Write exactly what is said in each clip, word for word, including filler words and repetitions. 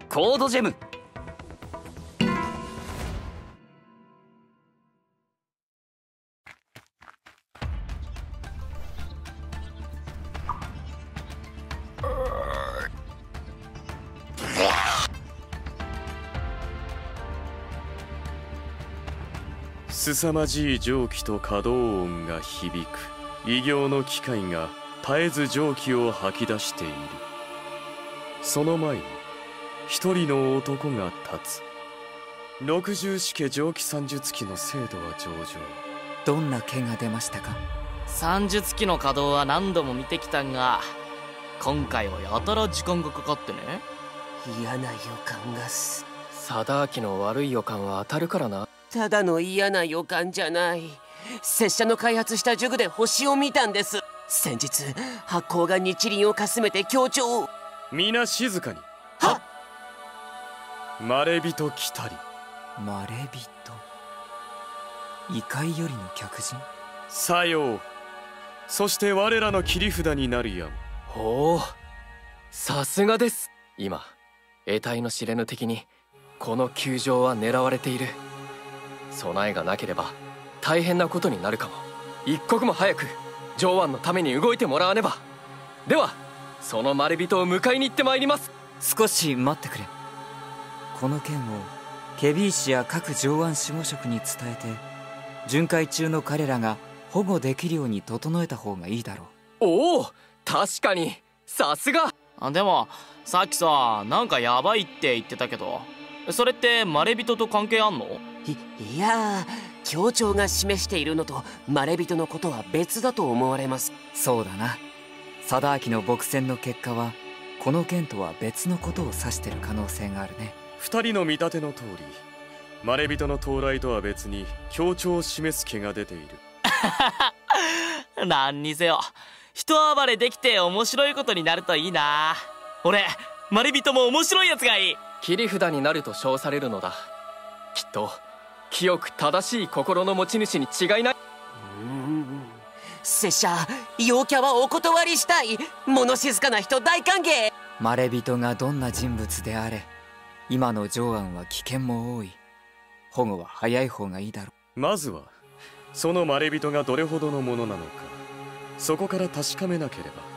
コードジェム。 凄まじい蒸気と可動音が響く。異形の機械が絶えず蒸気を吐き出している。その前に一人の男が立つ。六十式蒸気算術機の精度は上々。 どんな毛が出ましたか？ 算術機の稼働は何度も見てきたが、今回はやたら時間がかかってね。 嫌な予感がす。 貞明の悪い予感は当たるからな。 ただの嫌な予感じゃない。拙者の開発した呪具で星を見たんです。先日発光が日輪をかすめて強調を。 皆静かに。 はっ。 まれびと来たり。 まれびと。異界よりの客人。 さよう。そして我らの切り札になるやん。 ほう、さすがです。今得体の知れぬ敵にこの球場は狙われている。備えがなければ大変なことになるかも。一刻も早く上腕のために動いてもらわねば。ではそのまれびとを迎えに行ってまいります。 少し待ってくれ。この件をケビー氏や各上腕守護職に伝えて、巡回中の彼らが保護できるように整えた方がいいだろう。 おお、確かにさすが。 あ、でもさっきさ、なんかヤバいって言ってたけど、それってまれびとと関係あんの？ い、いやー、協調が示しているのとまれびとのことは別だと思われます。 そうだな。貞明の撲戦の結果はこの件とは別のことを指してる可能性があるね。 二人の見立ての通り、まれびとの到来とは別に協調を示す気が出ている。 何にせよ人暴れできて面白いことになるといいな。俺まれびとも面白いやつがいい。 切り札になると称されるのだ。きっと清く正しい心の持ち主に違いない。 うーん、拙者陽キャはお断りしたい。物静かな人大歓迎。 まれびとがどんな人物であれ、今の上腕は危険も多い。保護は早い方がいいだろう。まずはそのまれびとがどれほどのものなのか、そこから確かめなければ。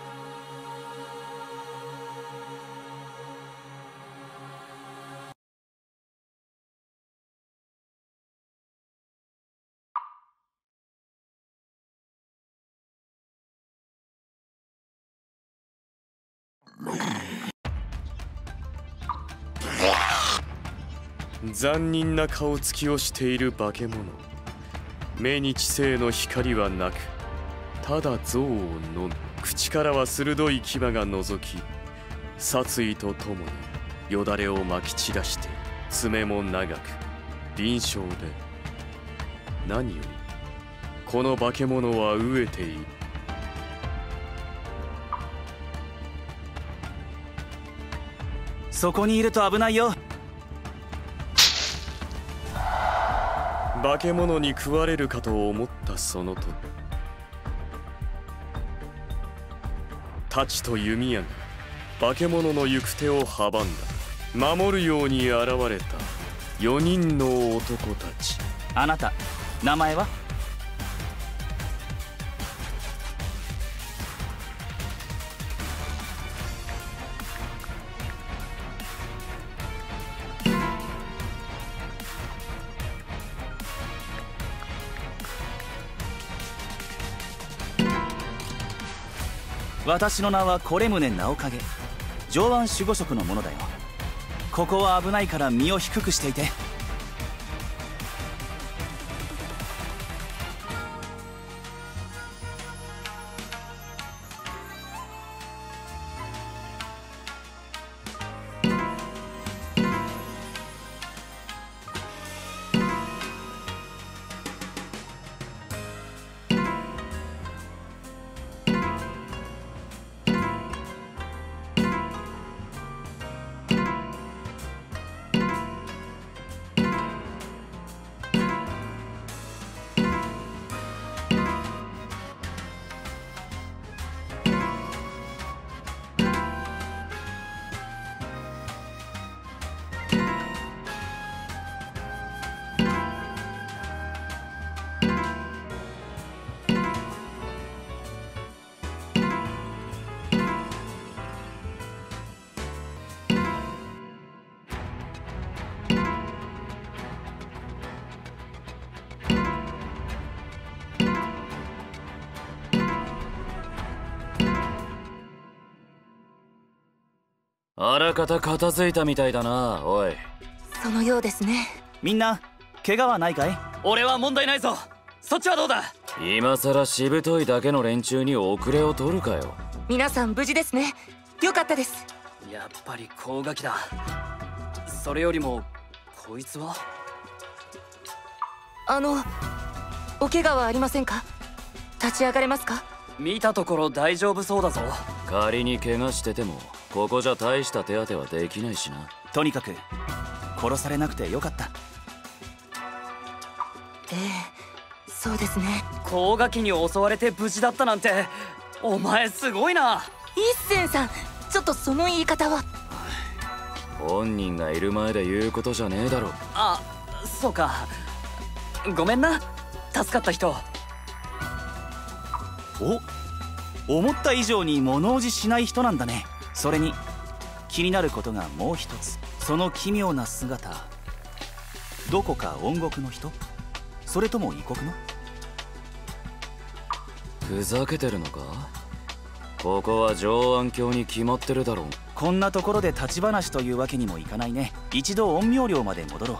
残忍な顔つきをしている化け物。目に知性の光はなく、ただ憎悪のみ。口からは鋭い牙が覗き、殺意とともによだれをまき散らして、爪も長く臨床で、何よりこの化け物は飢えている。 そこにいると危ないよ。 化け物に食われるかと思ったその時、太刀と弓矢が化け物の行く手を阻んだ。守るように現れたよにんの男たち。 あなた名前は？私の名はこれ宗直影。上腕守護職のものだよ。ここは危ないから身を低くしていて。 あらかた片付いたみたいだな。おい、 そのようですね。 みんな怪我はないかい？ 俺は問題ないぞ。そっちはどうだ？ 今さらしぶといだけの連中に遅れを取るかよ。 皆さん無事ですね。よかったです。 やっぱり高垣だ。それよりもこいつは？ あのお怪我はありませんか？立ち上がれますか？ 見たところ大丈夫そうだぞ。 仮に怪我しててもここじゃ大した手当てはできないしな。 とにかく殺されなくてよかった。 ええ、そうですね。 高垣に襲われて無事だったなんて、お前すごいな。 一銭さん、ちょっとその言い方は。 本人がいる前で言うことじゃねえだろ。 あ、そうか。ごめんな、助かった人。 お、思った以上に物おじしない人なんだね。それに気になることがもう一つ。その奇妙な姿、どこか恩国の人？それとも異国の？ ふざけてるのか？ここは上安京に決まってるだろう。 こんなところで立ち話というわけにもいかないね。一度陰陽寮まで戻ろう。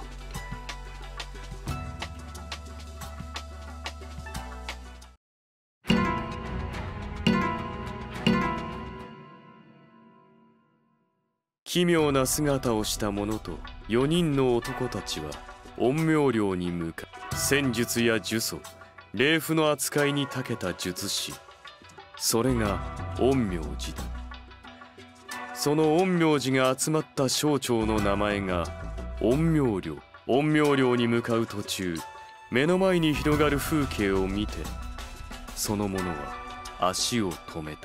奇妙な姿をした者とよにんの男たちは陰陽寮に向かう。戦術や呪詛、霊符の扱いに長けた術師、それが陰陽師だ。その陰陽師が集まった省庁の名前が陰陽寮。陰陽寮に向かう途中、目の前に広がる風景を見て、その者は足を止めた。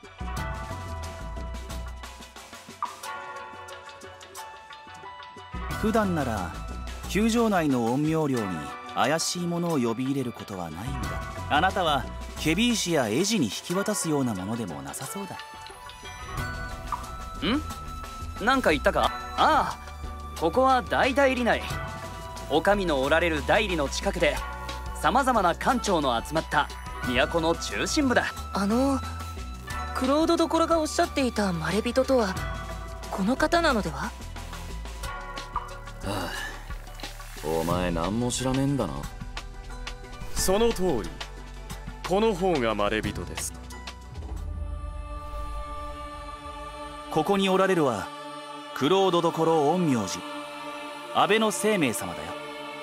普段なら球場内の陰陽寮に怪しいものを呼び入れることはないんだ。あなたはケビー氏やエジに引き渡すようなものでもなさそうだ。 ん？なんか言ったか？ああ、ここは大々里内。お上のおられる大理の近くでさまざまな官庁の集まった都の中心部だ。 あのクロードどころがおっしゃっていたまれびととはこの方なのでは？ はあ、お前何も知らねえんだな。 その通り、この方がまれびとです。 ここにおられるはクロードどころ陰陽師安倍の生命様だよ。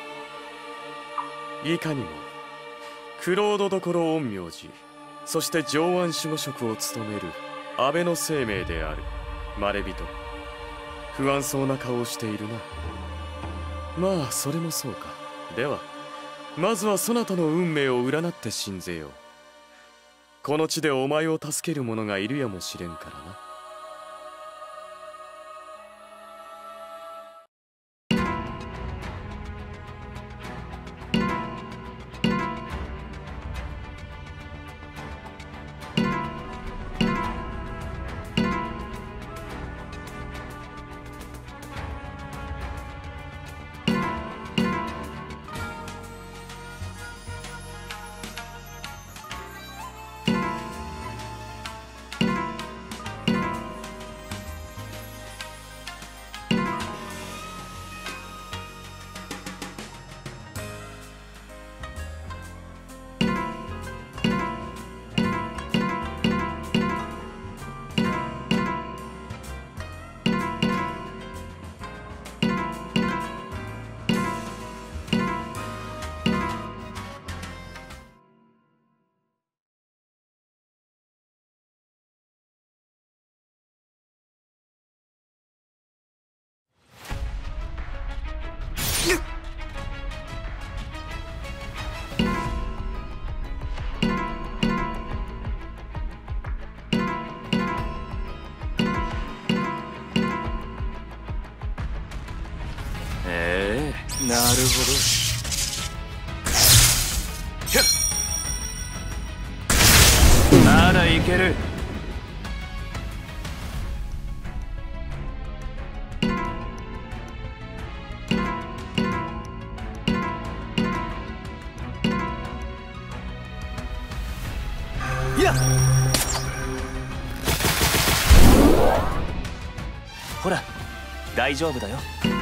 いかにもクロードどころ陰陽師、そして上安守護職を務める安倍の生命であるまれびと。不安そうな顔をしているな。まあそれもそうか。ではまずはそなたの運命を占って信ぜよう。この地でお前を助ける者がいるやもしれんからな。 なるほど。ならいける。 いやほら大丈夫だよ。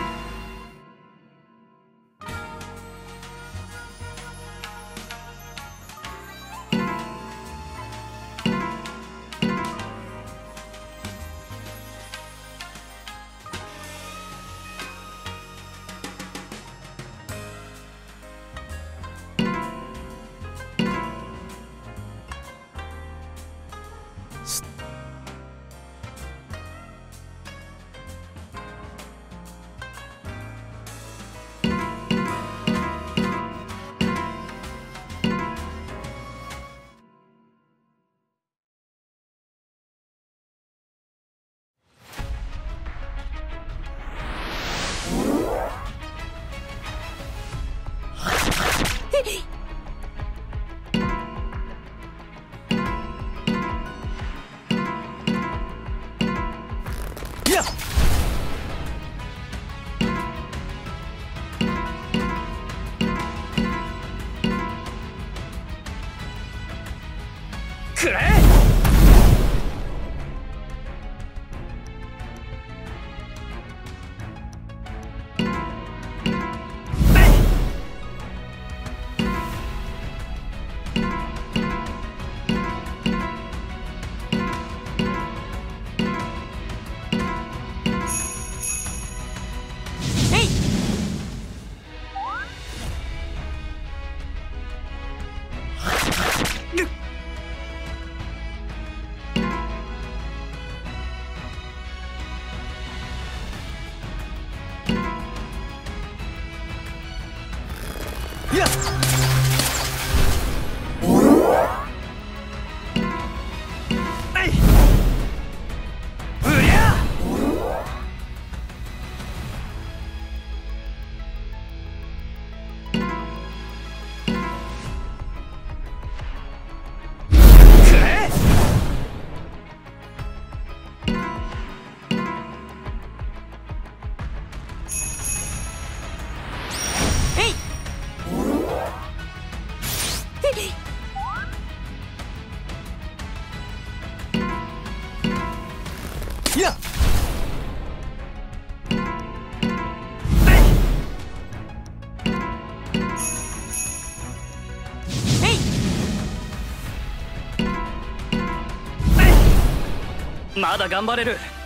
くれ！まだ頑張れる。